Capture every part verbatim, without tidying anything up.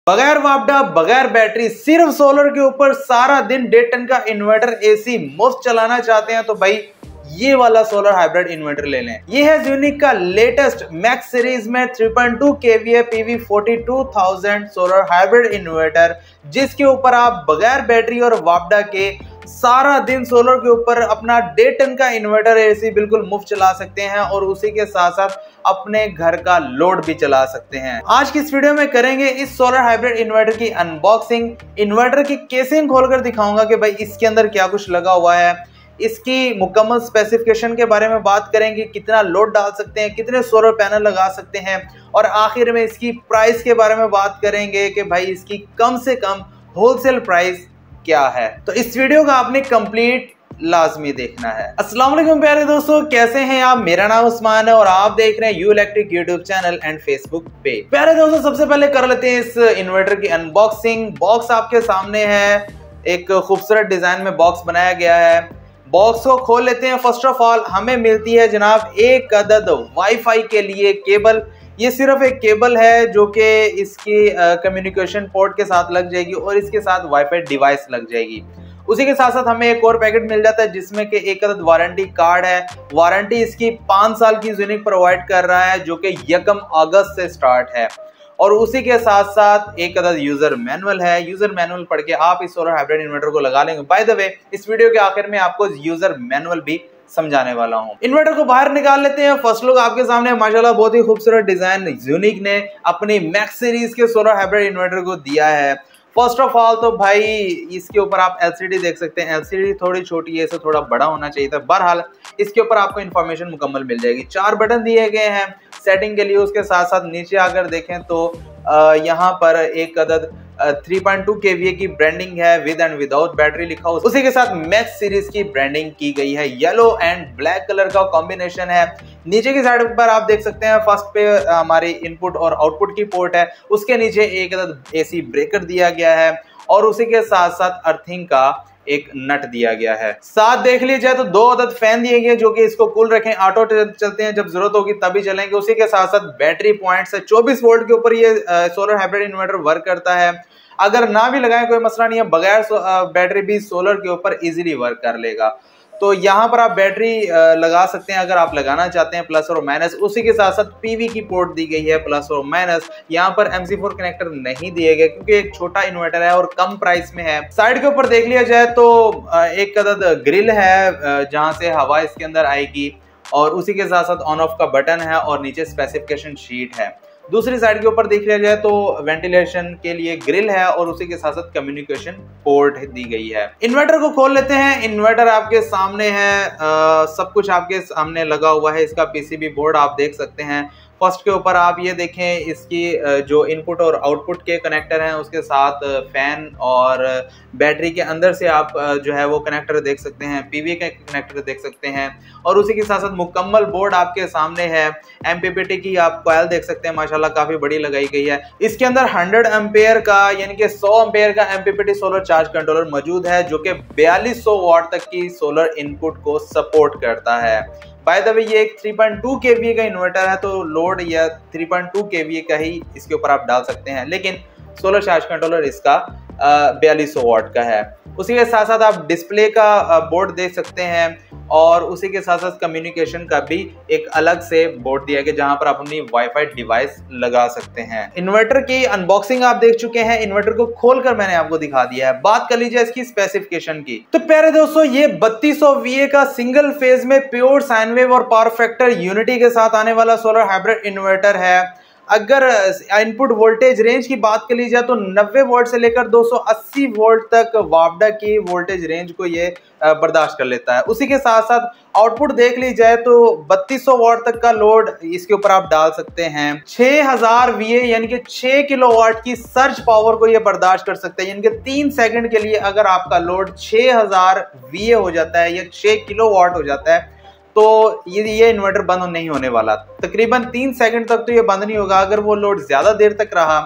बगैर वापडा, बगैर बैटरी, सिर्फ सोलर के ऊपर सारा दिन डेढ़ टन का इन्वर्टर एसी मुफ्त चलाना चाहते हैं तो भाई ये वाला सोलर हाइब्रिड इन्वर्टर ले लें। ये है यूनिक का लेटेस्ट मैक्स सीरीज में three point two KVA PV forty two thousand solar hybrid inverter, जिसके ऊपर आप बगैर बैटरी और वापडा के सारा दिन सोलर के ऊपर अपना डेढ़ टन का इन्वर्टर एसी बिल्कुल मुफ्त चला सकते हैं और उसी के साथ साथ अपने घर का लोड भी चला सकते हैं। आज की इस वीडियो में करेंगे इस सोलर हाइब्रिड इन्वर्टर की अनबॉक्सिंग, इन्वर्टर की केसिंग खोलकर दिखाऊंगा कि भाई इसके अंदर क्या कुछ लगा हुआ है, इसकी मुकम्मल स्पेसिफिकेशन के बारे में बात करेंगे, कितना लोड डाल सकते हैं, कितने सोलर पैनल लगा सकते हैं और आखिर में इसकी प्राइस के बारे में बात करेंगे कि भाई इसकी कम से कम होलसेल प्राइस क्या है। तो इस वीडियो का आपने कंप्लीट लाजमी देखना है। अस्सलाम वालेकुम प्यारे दोस्तों, कैसे हैं आप? मेरा नाम उस्मान है और आप देख रहे हैं U electric YouTube channel and Facebook page. प्यारे दोस्तों, सबसे पहले कर लेते हैं इस इन्वर्टर की अनबॉक्सिंग। बॉक्स आपके सामने है, एक खूबसूरत डिजाइन में बॉक्स बनाया गया है। बॉक्स को खोल लेते हैं। फर्स्ट ऑफ ऑल हमें मिलती है जनाब एक अदद वाईफाई के लिए केबल। ये सिर्फ एक केबल है जो कि इसकी कम्युनिकेशन पोर्ट के साथ लग जाएगी और इसके साथ वाईफाई डिवाइस लग जाएगी। उसी के साथ साथ हमें एक और पैकेट मिल जाता है जिसमें कि एक अदद वारंटी कार्ड है। वारंटी इसकी पाँच साल की यूनिक प्रोवाइड कर रहा है जो कि यकम अगस्त से स्टार्ट है और उसी के साथ साथ एक अदद यूजर मैनुअल है। यूजर मैनुअल पढ़ के आप इस सोलर हाइब्रिड इन्वर्टर को लगा लेंगे। बाय द वे, इस वीडियो के आखिर में आपको यूजर मैनुअल भी समझाने वाला हूं। इन्वर्टर को बाहर निकाल लेते हैं। फर्स्ट लुक आपके सामने, माशाल्लाह बहुत ही खूबसूरत डिजाइन यूनिक ने अपनी मैक्स सीरीज के सोलर हाइब्रिड इन्वर्टर को दिया है। फर्स्ट ऑफ ऑल तो भाई इसके ऊपर आप एलसीडी देख सकते हैं। एलसीडी थोड़ी छोटी है, इसे थोड़ा बड़ा होना चाहिए था। बहरहाल इसके ऊपर आपको इन्फॉर्मेशन मुकम्मल मिल जाएगी। चार बटन दिए गए हैं सेटिंग के लिए। उसके साथ साथ नीचे अगर देखें तो यहाँ पर एक अदद थ्री पॉइंट टू केवीए की ब्रांडिंग है, विद एंड विदाउट बैटरी लिखा हो। उसी के साथ मैक्स सीरीज की ब्रांडिंग की गई है। येलो एंड ब्लैक कलर का कॉम्बिनेशन है। नीचे की साइड पर आप देख सकते हैं फर्स्ट पे हमारी इनपुट और आउटपुट की पोर्ट है। उसके नीचे एक अदद एसी ब्रेकर दिया गया है और उसी के साथ साथ अर्थिंग का एक नट दिया गया है। साथ देख लीजिए तो दो अदद फैन दिए गए जो कि इसको कूल रखें, ऑटो चलते हैं, जब जरूरत होगी तभी चलेंगे। उसी के साथ साथ बैटरी पॉइंट्स है। चौबीस वोल्ट के ऊपर ये सोलर हाइब्रिड इन्वर्टर वर्क करता है। अगर ना भी लगाएं कोई मसला नहीं है, बगैर बैटरी भी सोलर के ऊपर इजीली वर्क कर लेगा। तो यहाँ पर आप बैटरी लगा सकते हैं अगर आप लगाना चाहते हैं, प्लस और माइनस। उसी के साथ साथ पीवी की पोर्ट दी गई है, प्लस और माइनस। यहाँ पर एम सी फोर कनेक्टर नहीं दिए गए क्योंकि एक छोटा इन्वर्टर है और कम प्राइस में है। साइड के ऊपर देख लिया जाए तो एक अदद ग्रिल है जहाँ से हवा इसके अंदर आएगी और उसी के साथ साथ ऑन ऑफ का बटन है और नीचे स्पेसिफिकेशन शीट है। दूसरी साइड के ऊपर देख लिया जाए तो वेंटिलेशन के लिए ग्रिल है और उसी के साथ साथ कम्युनिकेशन पोर्ट दी गई है। इन्वर्टर को खोल लेते हैं। इन्वर्टर आपके सामने है, आ, सब कुछ आपके सामने लगा हुआ है। इसका पीसीबी बोर्ड आप देख सकते हैं। फर्स्ट के ऊपर आप ये देखें, इसकी जो इनपुट और आउटपुट के कनेक्टर हैं उसके साथ फैन और बैटरी के अंदर से आप जो है वो कनेक्टर देख सकते हैं, पीवी के कनेक्टर देख सकते हैं और उसी के साथ साथ मुकम्मल बोर्ड आपके सामने है। एमपीपीटी की आप कॉइल देख सकते हैं, माशाल्लाह काफी बड़ी लगाई गई है। इसके अंदर हंड्रेड एम्पेयर का यानी कि सौ एम्पेयर का एमपीपीटी सोलर चार्ज कंट्रोलर मौजूद है जो कि बयालीस सौ वाट तक की सोलर इनपुट को सपोर्ट करता है। बाय द वे, ये एक थ्री पॉइंट टू केवीए का इन्वर्टर है तो लोड या थ्री पॉइंट टू केवीए का ही इसके ऊपर आप डाल सकते हैं, लेकिन सोलर चार्ज कंट्रोलर इसका बयालीस सौ वाट का है। उसी के साथ साथ आप डिस्प्ले का बोर्ड देख सकते हैं और उसी के साथ साथ कम्युनिकेशन का भी एक अलग से बोर्ड दिया गया जहां पर आप अपनी वाईफाई डिवाइस लगा सकते हैं। इन्वर्टर की अनबॉक्सिंग आप देख चुके हैं। इन्वर्टर को खोलकर मैंने आपको दिखा दिया है। बात कर लीजिए इसकी स्पेसिफिकेशन की। तो प्यारे दोस्तों, ये बत्तीस सौ वीए का सिंगल फेज में प्योर साइन वेव और पावर फैक्टर यूनिटी के साथ आने वाला सोलर हाइब्रिड इन्वर्टर है। अगर इनपुट वोल्टेज रेंज की बात कर ली जाए तो नब्बे वोल्ट से लेकर दो सौ अस्सी वोल्ट तक वापडा की वोल्टेज रेंज को ये बर्दाश्त कर लेता है। उसी के साथ साथ आउटपुट देख ली जाए तो बत्तीस सौ वाट तक का लोड इसके ऊपर आप डाल सकते हैं। छह हज़ार वीए यानी कि छह किलोवाट की सर्ज पावर को ये बर्दाश्त कर सकते हैं। यानी कि तीन सेकंड के लिए अगर आपका लोड छह हज़ार वीए हो जाता है या छह किलोवाट हो जाता है तो ये ये इन्वर्टर बंद नहीं होने वाला। तकरीबन तीन सेकंड तक तो ये बंद नहीं होगा। अगर वो लोड ज्यादा देर तक रहा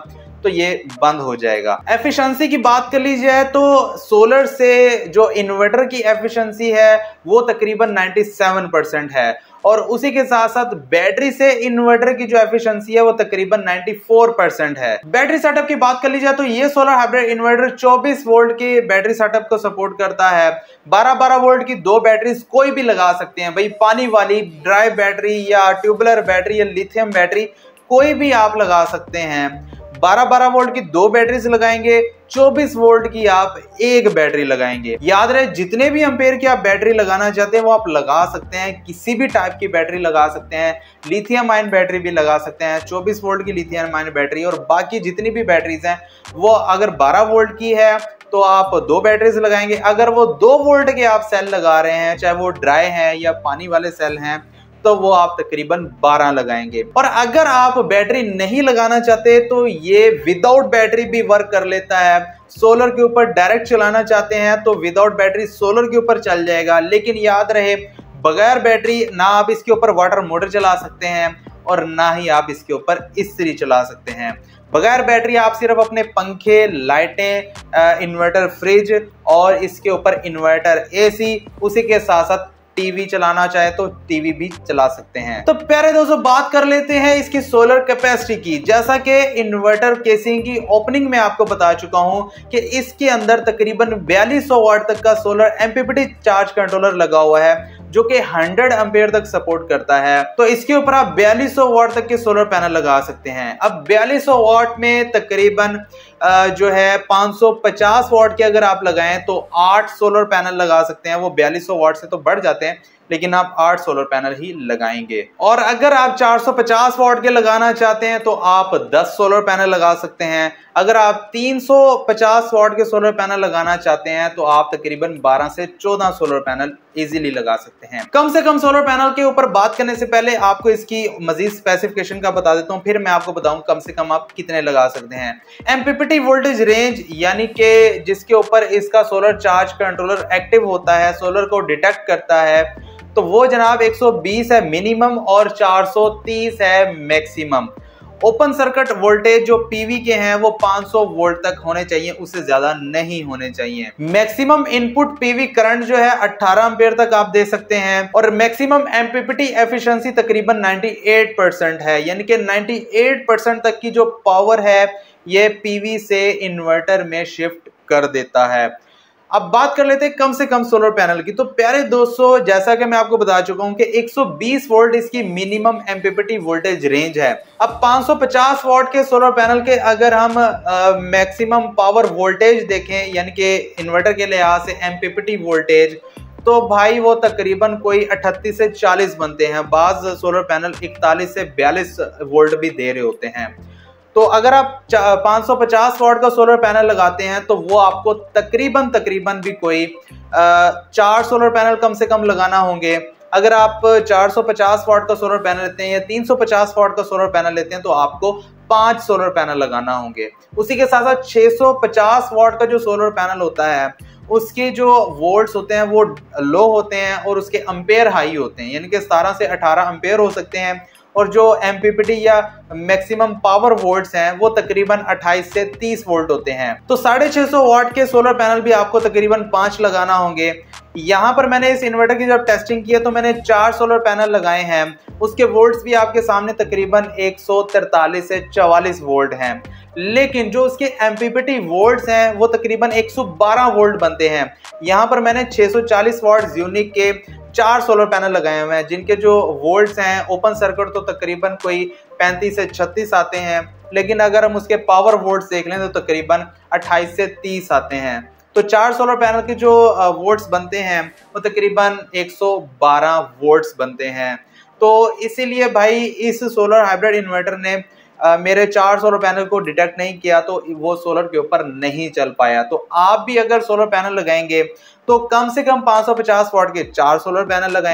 तो ये बंद हो जाएगा। एफिशिएंसी की बात कर ली जाए तो सोलर से जो इन्वर्टर की एफिशिएंसी है वो तकरीबन सत्तानवे परसेंट है, और उसी के साथ साथ बैटरी से इन्वर्टर की जो एफिशिएंसी है वो तकरीबन चौरानवे परसेंट है। बैटरी सेटअप की बात कर ली जाए तो ये सोलर हाइब्रिड इन्वर्टर चौबीस वोल्ट की बैटरी सेटअप को सपोर्ट करता है। बारह बारह वोल्ट की दो बैटरीज कोई भी लगा सकते हैं भाई, पानी वाली ड्राई बैटरी या ट्यूबुलर बैटरी या लिथियम बैटरी कोई भी आप लगा सकते हैं। बारह बारह वोल्ट की दो बैटरीज लगाएंगे, चौबीस वोल्ट की आप एक बैटरी लगाएंगे। याद रहे जितने भी एम्पेयर की आप बैटरी लगाना चाहते हैं वो आप लगा सकते हैं, किसी भी टाइप की बैटरी लगा सकते हैं, लिथियम आयन बैटरी भी लगा सकते हैं, चौबीस वोल्ट की लिथियम आयन बैटरी, और बाकी जितनी भी बैटरीज हैं वो अगर बारह वोल्ट की है तो आप दो बैटरीज लगाएंगे। अगर वो दो वोल्ट के आप सेल लगा रहे हैं, चाहे वो ड्राई हैं या पानी वाले सेल हैं, तो वो आप तकरीबन बारह लगाएंगे। और अगर आप बैटरी नहीं लगाना चाहते तो ये विदाउट बैटरी भी वर्क कर लेता है। सोलर के ऊपर डायरेक्ट चलाना चाहते हैं तो विदाउट बैटरी सोलर के ऊपर चल जाएगा, लेकिन याद रहे बगैर बैटरी ना आप इसके ऊपर वाटर मोटर चला सकते हैं और ना ही आप इसके ऊपर इस्त्री चला सकते हैं। बगैर बैटरी आप सिर्फ अपने पंखे, लाइटें, इन्वर्टर, फ्रिज और इसके ऊपर इन्वर्टर एसी, उसी के साथ साथ टीवी चलाना चाहे तो टीवी भी चला सकते हैं। तो प्यारे दोस्तों बात कर लेते हैं इसकी सोलर कैपेसिटी की। जैसा कि इन्वर्टर केसिंग की ओपनिंग में आपको बता चुका हूं कि इसके अंदर तकरीबन बयालीस सौ वाट तक का सोलर एमपीपीटी चार्ज कंट्रोलर लगा हुआ है जो कि सौ एम्पेयर तक सपोर्ट करता है। तो इसके ऊपर आप बयालीस सौ वाट तक के सोलर पैनल लगा सकते हैं। अब बयालीस सौ वाट में तकरीबन जो है पाँच सौ पचास वाट के अगर आप लगाएं तो आठ सोलर पैनल लगा सकते हैं। वो बयालीस सौ वाट से तो बढ़ जाते हैं लेकिन आप आठ सोलर पैनल ही लगाएंगे। और अगर आप चार सौ पचास वाट के लगाना चाहते हैं तो आप दस सोलर पैनल लगा सकते हैं। अगर आप तीन सौ पचास वाट के सोलर पैनल लगाना चाहते हैं तो आप तकरीबन बारह से चौदह सोलर पैनल इजीली लगा सकते हैं। कम से कम सोलर पैनल के ऊपर बात करने से पहले आपको इसकी मजीद स्पेसिफिकेशन का बता देता हूं, फिर मैं आपको बताऊं कम से कम आप कितने लगा सकते हैं। एमपीपीटी वोल्टेज रेंज यानी कि जिसके ऊपर इसका सोलर चार्ज कंट्रोलर एक्टिव होता है, सोलर को डिटेक्ट करता है, तो वो जनाब एक सौ बीस है मिनिमम और चार सौ तीस है मैक्सिमम। ओपन सर्किट वोल्टेज जो पीवी के हैं वो पाँच सौ वोल्ट तक होने चाहिए, उससे ज्यादा नहीं होने चाहिए। मैक्सिमम इनपुट पीवी करंट जो है अठारह एम्पेयर तक आप दे सकते हैं और मैक्सिमम एमपीपीटी एफिशिएंसी तकरीबन अट्ठानवे परसेंट है, यानी कि अट्ठानवे परसेंट तक की जो पावर है ये पीवी से इन्वर्टर में शिफ्ट कर देता है। अब बात कर लेते हैं कम से कम सोलर पैनल की। तो प्यारे दोस्तों जैसा कि मैं आपको बता चुका हूं कि एक सौ बीस वोल्ट इसकी मिनिमम एमपीपीटी वोल्टेज रेंज है। अब पाँच सौ पचास वाट के सोलर पैनल के अगर हम मैक्सिमम पावर वोल्टेज देखें यानी कि इन्वर्टर के लिहाज से एमपीपीटी वोल्टेज, तो भाई वो तकरीबन कोई अठतीस से चालीस बनते हैं। बाज सोलर पैनल इकतालीस से बयालीस वोल्ट भी दे रहे होते हैं। तो अगर आप पाँच सौ पचास वाट का सोलर पैनल लगाते हैं तो वो आपको तकरीबन तकरीबन भी कोई आ, चार सोलर पैनल कम से कम लगाना होंगे। अगर आप चार सौ पचास वाट का सोलर पैनल लेते हैं या तीन सौ पचास वाट का सोलर पैनल लेते हैं तो आपको पांच सोलर पैनल लगाना होंगे। उसी के साथ साथ छह सौ पचास वाट का जो सोलर पैनल होता है उसके जो वोल्ट्स होते हैं वो लो होते हैं और उसके एम्पेयर हाई होते हैं, यानी कि सतारह से अठारह एम्पेयर हो सकते हैं। और जो एमपीपीटी या मैक्सिमम पावर वोल्ट्स हैं वो तकरीबन अट्ठाईस से तीस वोल्ट होते हैं। तो साढ़े छह सौ वाट के सोलर पैनल भी आपको तकरीबन पांच लगाना होंगे। यहाँ पर मैंने इस इन्वर्टर की जब टेस्टिंग की है तो मैंने चार सोलर पैनल लगाए हैं, उसके वोल्ट्स भी आपके सामने तकरीबन एक सौ तैंतालीस से चवालीस वोल्ट हैं, लेकिन जो उसके एमपीपीटी वोल्ट्स हैं वो तकरीबन एक सौ बारह वोल्ट बनते हैं। यहाँ पर मैंने छह सौ चालीस वाट ज़्यूनिक के चार सोलर पैनल लगाए हुए हैं जिनके जो वोल्ट्स हैं ओपन सर्किट तो तकरीबन कोई पैंतीस से छत्तीस आते हैं, लेकिन अगर हम उसके पावर वोल्ट्स देख लें तो तकरीबन अट्ठाईस से तीस आते हैं। तो चार सोलर पैनल के जो वोल्ट्स बनते हैं वो तकरीबन एक सौ बारह वोल्ट्स बनते हैं। तो इसीलिए भाई इस सोलर हाइब्रिड इन्वर्टर ने Uh, मेरे चार सोलर पैनल को डिटेक्ट नहीं किया तो वो सोलर के ऊपर नहीं चल पाया। तो आप भी अगर सोलर पैनल लगाएंगे तो कम से कम पाँच सौ पचास वाट के चार सोलर पैनल लगाएंगे,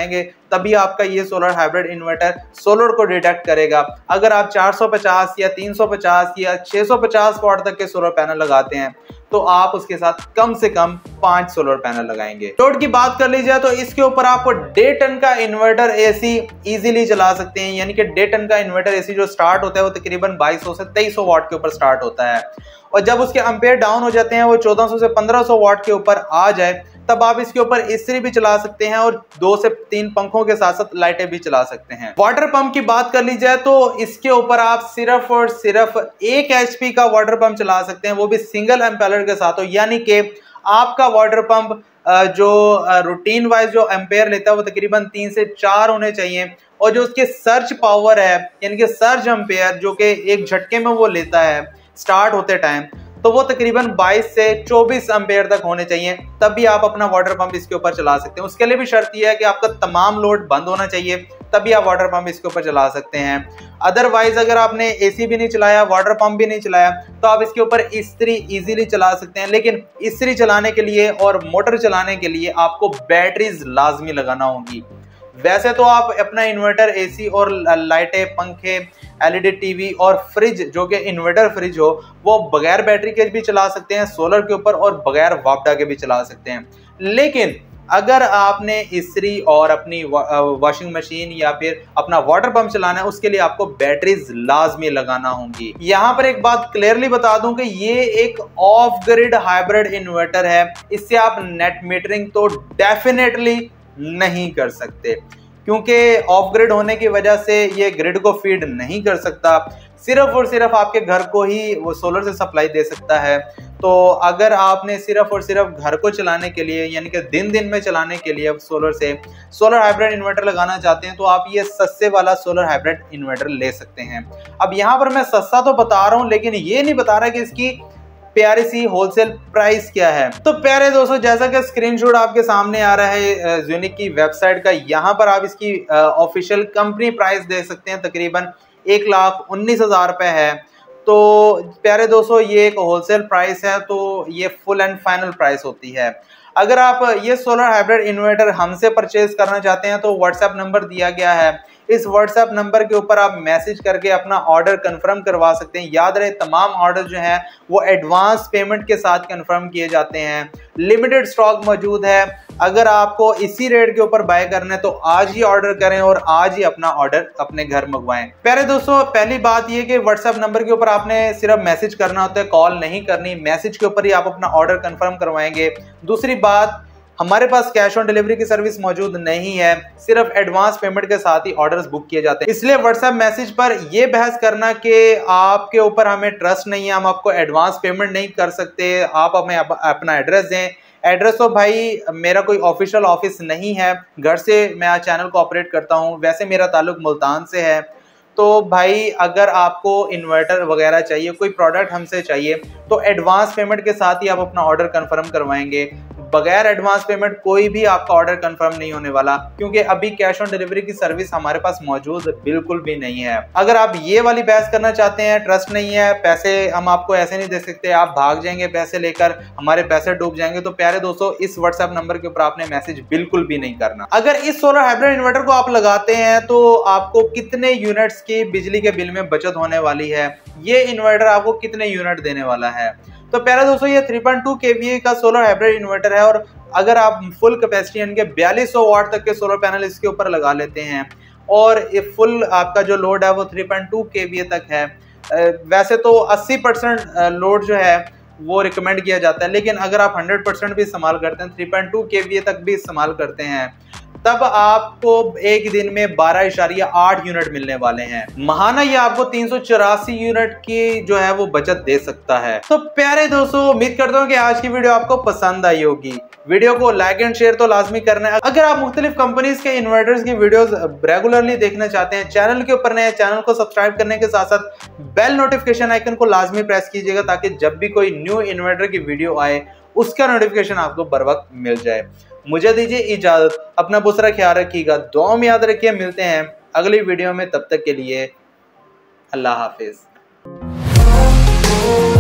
तभी आपका ये सोलर हाइब्रिड इन्वर्टर सोलर को डिटेक्ट करेगा। अगर आप चार सौ पचास या तीन सौ पचास या छह सौ पचास वॉट तक के सोलर पैनल लगाते हैं तो आप उसके साथ कम से कम पांच सोलर पैनल लगाएंगे। लोड की बात कर ली जाए तो इसके ऊपर आप डेढ़ टन का इन्वर्टर एसी इजीली चला सकते हैं, यानी कि डेढ़ टन का इन्वर्टर एसी जो स्टार्ट होता है वो तकरीबन बाईस सौ से तेईस सौ वॉट के ऊपर स्टार्ट होता है, और जब उसके एम्पेयर डाउन हो जाते हैं वो चौदह सौ से पंद्रह सौ वॉट के ऊपर आ जाए तब आप इसके ऊपर इस्त्री भी चला सकते हैं और दो से तीन पंखों के साथ साथ लाइटें भी चला सकते हैं। वाटर पंप की बात कर ली जाए तो इसके ऊपर आप सिर्फ और सिर्फ एक एचपी का वाटर पंप चला सकते हैं, वो भी सिंगल एम्पेयर के साथ हो, यानी कि आपका वाटर पंप जो रूटीन वाइज जो एम्पेयर लेता है वो तकरीबन तीन से चार होने चाहिए, और जो उसके सर्ज पावर है यानी कि सर्ज एम्पेयर जो कि एक झटके में वो लेता है स्टार्ट होते टाइम, तो वो तकरीबन बाईस से चौबीस एम्पेयर तक होने चाहिए, तब भी आप अपना वाटर पंप इसके ऊपर चला सकते हैं। उसके लिए भी शर्त यह है कि आपका तमाम लोड बंद होना चाहिए, तभी आप वाटर पंप इसके ऊपर चला सकते हैं। अदरवाइज अगर आपने एसी भी नहीं चलाया, वाटर पंप भी नहीं चलाया, तो आप इसके ऊपर इस्त्री इजीली चला सकते हैं, लेकिन इस्त्री चलाने के लिए और मोटर चलाने के लिए आपको बैटरीज लाजमी लगाना होगी। वैसे तो आप अपना इन्वर्टर एसी और लाइटें, पंखे, एलईडी टीवी और फ्रिज जो कि इन्वर्टर फ्रिज हो वो बगैर बैटरी के भी चला सकते हैं सोलर के ऊपर, और बगैर वापडा के भी चला सकते हैं। लेकिन अगर आपने इस्त्री और अपनी वॉशिंग मशीन या फिर अपना वाटर पंप चलाना है उसके लिए आपको बैटरीज लाजमी लगाना होंगी। यहाँ पर एक बात क्लियरली बता दूं कि ये एक ऑफ ग्रिड हाइब्रिड इन्वर्टर है, इससे आप नेट मीटरिंग तो डेफिनेटली नहीं कर सकते, क्योंकि ऑफ ग्रिड होने की वजह से ये ग्रिड को फीड नहीं कर सकता, सिर्फ और सिर्फ आपके घर को ही वो सोलर से सप्लाई दे सकता है। तो अगर आपने सिर्फ और सिर्फ घर को चलाने के लिए यानी कि दिन दिन में चलाने के लिए सोलर से सोलर हाइब्रिड इन्वर्टर लगाना चाहते हैं तो आप ये सस्ते वाला सोलर हाइब्रिड इन्वर्टर ले सकते हैं। अब यहाँ पर मैं सस्ता तो बता रहा हूँ, लेकिन ये नहीं बता रहा कि इसकी प्यारी सी होलसेल प्राइस क्या है। तो प्यारे दोस्तों, जैसा कि स्क्रीनशॉट आपके सामने आ रहा है ज़्यूनिक की वेबसाइट का, यहाँ पर आप इसकी ऑफिशियल कंपनी प्राइस देख सकते हैं, तकरीबन एक लाख उन्नीस हजार रुपए है। तो प्यारे दोस्तों, ये एक होलसेल प्राइस है, तो ये फुल एंड फाइनल प्राइस होती है। अगर आप ये सोलर हाइब्रिड इन्वर्टर हमसे परचेज करना चाहते हैं तो व्हाट्सएप नंबर दिया गया है, इस व्हाट्सएप नंबर के ऊपर आप मैसेज करके अपना ऑर्डर कंफर्म करवा सकते हैं। याद रहे, तमाम ऑर्डर जो हैं वो एडवांस पेमेंट के साथ कंफर्म किए जाते हैं। लिमिटेड स्टॉक मौजूद है, अगर आपको इसी रेट के ऊपर बाय करना है तो आज ही ऑर्डर करें और आज ही अपना ऑर्डर अपने घर मंगवाएं। प्यारे दोस्तों, पहली बात ये कि व्हाट्सएप नंबर के ऊपर आपने सिर्फ मैसेज करना होता है, कॉल नहीं करनी, मैसेज के ऊपर ही आप अपना ऑर्डर कंफर्म करवाएंगे। दूसरी बात, हमारे पास कैश ऑन डिलीवरी की सर्विस मौजूद नहीं है, सिर्फ एडवांस पेमेंट के साथ ही ऑर्डर्स बुक किए जाते हैं। इसलिए व्हाट्सएप मैसेज पर यह बहस करना कि आपके ऊपर हमें ट्रस्ट नहीं है, हम आपको एडवांस पेमेंट नहीं कर सकते, आप हमें अपना एड्रेस दें। एड्रेस तो भाई मेरा कोई ऑफिशियल ऑफिस नहीं है, घर से मैं आज चैनल को ऑपरेट करता हूँ, वैसे मेरा ताल्लुक मुल्तान से है। तो भाई अगर आपको इन्वर्टर वगैरह चाहिए, कोई प्रोडक्ट हमसे चाहिए, तो एडवांस पेमेंट के साथ ही आप अपना ऑर्डर कंफर्म करवाएंगे। बगैर एडवांस पेमेंट कोई भी आपका ऑर्डर कंफर्म नहीं होने वाला, क्योंकि अभी कैश ऑन डिलीवरी की सर्विस हमारे पास मौजूद बिल्कुल भी नहीं है। अगर आप ये वाली बहस करना चाहते हैं, ट्रस्ट नहीं है, पैसे हम आपको ऐसे नहीं दे सकते, आप भाग जाएंगे पैसे लेकर, हमारे पैसे डूब जाएंगे, तो प्यारे दोस्तों, इस व्हाट्सएप नंबर के ऊपर आपने मैसेज बिल्कुल भी नहीं करना। अगर इस सोलर हाइब्रिड इन्वर्टर को आप लगाते हैं तो आपको कितने यूनिट्स की बिजली के बिल में बचत होने वाली है, ये इन्वर्टर आपको कितने यूनिट देने वाला है। तो प्यारे दोस्तों, ये थ्री पॉइंट टू केवीए का सोलर हाइब्रिड इन्वर्टर है, और अगर आप फुल कैपेसिटी यानी कि बयालीस सौ वाट तक के सोलर पैनल इसके ऊपर लगा लेते हैं और ये फुल आपका जो लोड है वो थ्री पॉइंट टू केवीए तक है। वैसे तो अस्सी परसेंट लोड जो है वो रिकमेंड किया जाता है, लेकिन अगर आप हंड्रेड परसेंट भी इस्तेमाल करते हैं, थ्री पॉइंट टू केवीए तक भी इस्तेमाल करते हैं, तब आपको एक दिन में बारह इशारिया आठ यूनिट मिलने वाले हैं। महाना ये आपको तीन सौ चौरासी यूनिट की जो है वो बचत दे सकता है। तो प्यारे दोस्तों, उम्मीद करता हूँ कि आज की वीडियो आपको पसंद आई होगी। वीडियो को लाइक एंड शेयर तो लाजमी करना है। अगर आप मुख्तलिफ कंपनीज के इन्वर्टर्स की वीडियोस रेगुलरली देखना चाहते हैं, चैनल के ऊपर नए, चैनल को सब्सक्राइब करने के साथ साथ बेल नोटिफिकेशन आइकन को लाजमी प्रेस कीजिएगा, ताकि जब भी कोई न्यू इन्वर्टर की वीडियो आए उसका नोटिफिकेशन आपको बर वक्त मिल जाए। मुझे दीजिए इजाजत, अपना बहुत सारा ख्याल रखिएगा, दुआ में याद रखिए। मिलते हैं अगली वीडियो में, तब तक के लिए अल्लाह हाफिज।